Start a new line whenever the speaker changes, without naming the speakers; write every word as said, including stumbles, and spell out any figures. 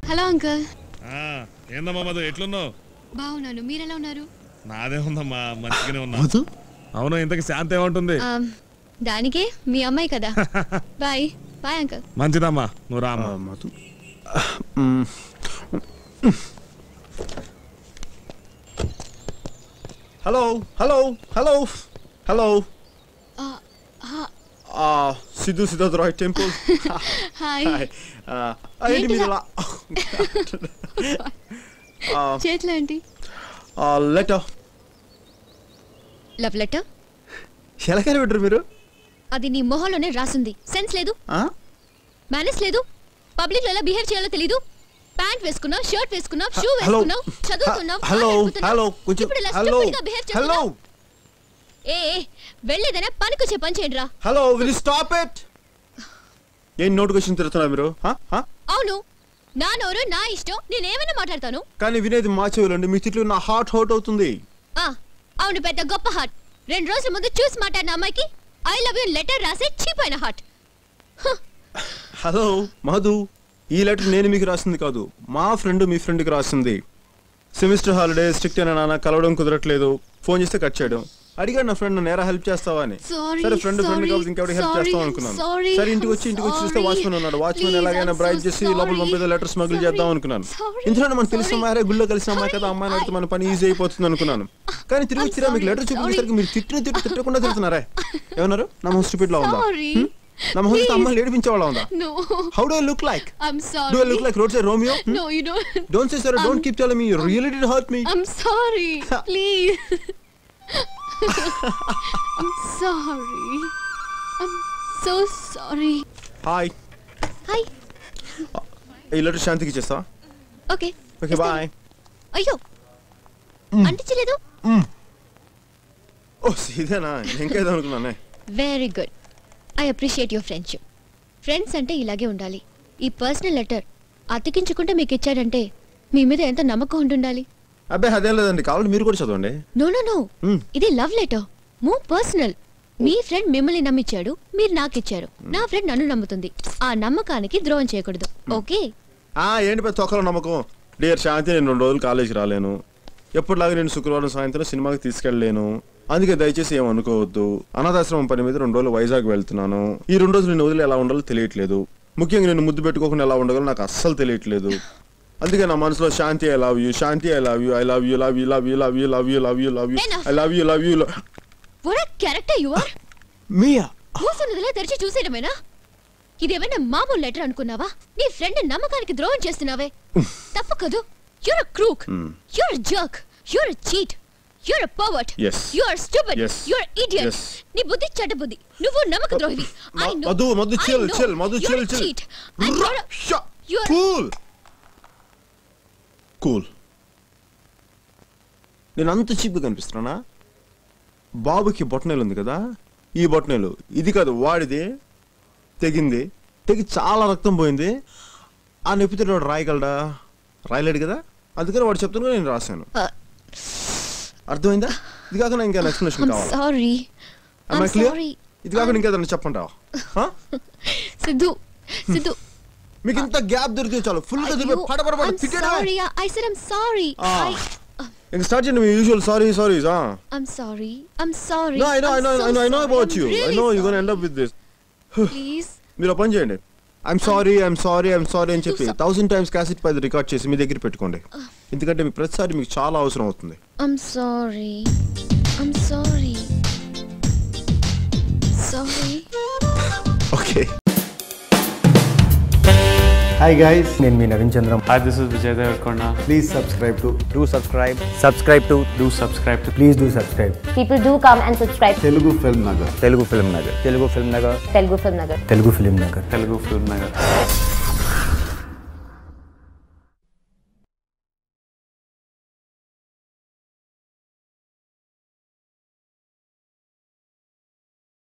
Hello uncle.
ఆ ఏందమ్మా మధు ఎట్లున్నావు?
బాగున్నాను, మీరు ఎలా ఉన్నారు?
నాదే ఉందమ్మా, మంచిగానే ఉన్నా. అవును, ఇంతకి శాంతి ఏమంటుంది?
దానికే మీ అమ్మాయి కదా. Bye bye uncle.
మంచిదమ్మా, నువ్వు రామ్మా.
Madhu hello hello hello hello Siddhu Siddharth Rai temple.
Hi.
ఏంటి మీరు ఇలా
చేతులు ఏంటి?
లెటర్.
Love letter?
ఎలాగైనా పెట్టరు మీరు?
అది నీ మొహంలోనే రాసుంది. సెన్స్ లేదు, మేనర్స్ లేదు, పబ్లిక్ లో ఎలా బిహేవ్ చేయాలో తెలీదు. ప్యాంట్ వేసుకున్నావు, షర్ట్ వేసుకున్నావు, షూ వేసుకున్నావు, చదువుకున్నావు.
హలో హలో కొంచెం హలో హలో
ఏ వెళ్ళేదైనా పనికొచ్చే పని చేయండి రా.
Hello will you stop it? ఏం నోటిఫికేషన్ తిరుగుతున్నా మీరు?
అవును, నా నోరు నా ఇష్టం, నేనేమైనా మాట్లాడతాను.
కానీ వినేది మా చెవులండి, మీ తిట్లు నా హార్ట్ హర్ట్ అవుతుంది.
అవును, పెద్ద గొప్ప హార్ట్. రెండు రోజుల ముందు చూసి మాట్లాడిన అమ్మాయికి ఐ లవ్ యూ లెటర్ రాసే చీప్ అయిన హార్ట్.
హలో మధు, ఈ లెటర్ నేను మీకు రాసింది కాదు, మా ఫ్రెండ్ మీ ఫ్రెండ్కి రాసింది. సెమిస్టర్ హాలిడే స్ట్రిక్ట్ అయినా నాన్న కలవడం కుదరట్లేదు, ఫోన్ చేస్తే కట్ చేయడం. అడిగాడు నా ఫ్రెండ్ నేరా హెల్ప్ చేస్తావా అని. సరే ఫ్రెండ్ ఫ్రెండ్ కాబట్టి ఇంకెవరికి హెల్ప్ చేస్తాం అనుకున్నాను. సరే ఇంటికి వచ్చి ఇంటికి వచ్చి చూస్తే వాచ్మెన్ ఉన్నాడు. వాచ్మెన్ ఎలాగైనా బ్రైట్ చేసి లోపల పంపేదో లెటర్ స్మగుల్ చేద్దాం అనుకున్నాను. ఇంట్లో మనకు తెలిసిన అమ్మాయి, గుళ్ళో కలిసిన అమ్మాయి కదా, అమ్మాయిని అడిగితే మన పని ఈజీ అయిపోతుంది అనుకున్నాను. కానీ తిరిగి వచ్చిరా మీకు లెటర్ చూపించేసరికి మీరు తిట్టిన తిట్టు తిట్టకుండా తిడుతున్నారే. ఏమన్నారు? నా మొహం స్టూపిడ్ లా ఉందా? నా మొహం అమ్మాయిని ఏడిపించే వాళ్ళ ఉందా? How do I look like? Do I look like road side Romeo?
No, you don't.
Don't say sorry. Don't keep telling me you really did hurt me.
I'm sorry. Please. I'm sorry. I'm so sorry.
Hi.
Hi.
ఈ letter శాంతికి ఇచ్చేస్తా.
Okay.
Okay, bye.
అయ్యో, అంటించలేదు.
ఓ సీదేనా, ఇంకేదో అనుకున్నానే.
Very good. I appreciate your friendship. Friends అంటే ఇలాగే ఉండాలి. ఈ పర్సనల్ లెటర్ అతికించుకుంటే మీకు ఇచ్చాడంటే మీ మీద ఎంత నమ్మకం ఉంటుండాలి.
అబ్బే అదేం లేదండి, కావాలి మీరు కూడా చదవండి.
నో నో నో, ఇది లవ్ లెటర్, మోర్ పర్సనల్. మీ ఫ్రెండ్ మిమ్మల్ని నమ్మించాడు, మీరు నాకు ఇచ్చారు. నా ఫ్రెండ్ నన్ను నమ్ముతుంది. ఆ నమ్మకానికి ద్రోహం చేయకూడదు. ఓకే?
ఆ ఏంటి పెద్ద తొక్కలో నమ్మకం. డియర్ శాంతి, నేను రెండు రోజులు కాలేజీకి రాలేను. ఎప్పటిలాగా నేను శుక్రవారం సాయంత్రం సినిమాకి తీసుకెళ్ళలేను. అందుకే దయచేసి ఏమనుకోవద్దు. అనాథాశ్రమం పని మీద రెండు రోజులు వైజాగ్ వెళ్తున్నాను. ఈ రెండు రోజులు నేను వదిలి ఎలా ఉండాలో తెలియట్లేదు. ముఖ్యంగా నేను ముద్దు పెట్టుకోకుండా ఎలా ఉండాలో నాకు అస్సలు తెలియట్లేదు. అందుకే నా మనసులో Shanti I love you, Shanti I love you, I love you, love you, love you, love you, love you, love you, love you, I love you, love you.
What a character you are.
మియా
మూసనదిలా తెరిచి చూసేయడమేనా? ఇదేమైనా మామూలు letter అనుకున్నావా? నీ friend నమ్మకానికి ద్రోహం చేస్తున్నావే, తప్పు కదూ. You're a crook, you're a jerk, you're a cheat, you're a pervert, you're a stupid, you're a idiot. నీ బుద్ధి చెడ్డ బుద్ధి, నువ్వు నమ్మక ద్రోహివి. I know.
Madhu Madhu chill chill Madhu chill chill. Cool cool. నేను అంత చీప్గా కనిపిస్తున్నానా? బాబుకి బొట్టనేలు ఉంది కదా, ఈ బొట్టనేలు ఇది కాదు వాడిది, తెగింది. తెగి చాలా రక్తం పోయింది. ఆ నొప్పితే వాడు రాయగలడా? రాయలేడు కదా. అందుకని వాడు చెప్తున్నా నేను రాశాను. అర్థమైందా? ఇది కాకుండా ఇంకా ఎక్స్ప్లెనేషన్ కావాలి. ఇది కాకుండా ఇంకేదన్నా చెప్పంటావా?
సిద్ధు సిద్ధు,
మీకు ఇంత గ్యాప్ దొరికితే చాలు, ఫుల్ గా దిపే పడపడపడ తిట్టేయడమే.
Sorry, I said I'm sorry.
ఇంక స్టార్ట్ చేయండి మీ యూజువల్ సారీ సారీస్. ఆ
I'm sorry, I'm sorry.
No I know I know I know I know about you. I know you gonna end up with this.
Please
మీరు open చేయండి. I'm sorry I'm sorry I'm sorry అని చెప్పి thousand times cassette పై record చేసి మీ దగ్గర పెట్టుకోండి. ఎందుకంటే మీకు ప్రతిసారి మీకు చాలా అవసరం అవుతుంది.
I'm sorry, I'm sorry, sorry.
Okay.
Hi guys, నేను మీ Naveen Chandram.
Hi, this is Vijay Devarkonda.
Please subscribe to do subscribe subscribe to
Do subscribe to
please do subscribe.
People do come and subscribe.
Telugu Film Nagar. Telugu Film Nagar. Telugu Film Nagar.
Telugu Film Nagar.
Telugu Film Nagar.
Telugu Film Nagar.